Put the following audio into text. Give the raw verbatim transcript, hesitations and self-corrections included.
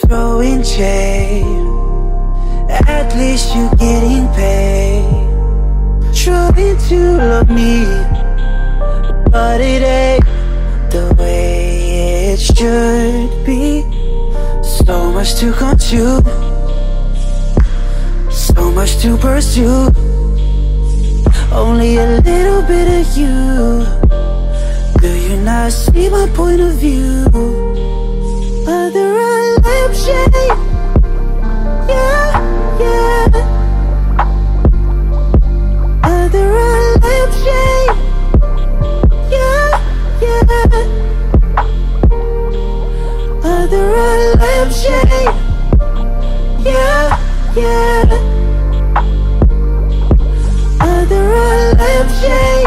throwing shade. At least you're getting paid. Trying to love me, but it ain't the way it should be. So much to consume, so much to pursue. Only a little bit of you. Do you not see my point of view? Other a lampshade, yeah, yeah. Other a lampshade, yeah, yeah. Other a lampshade, yeah, yeah. Other a lampshade.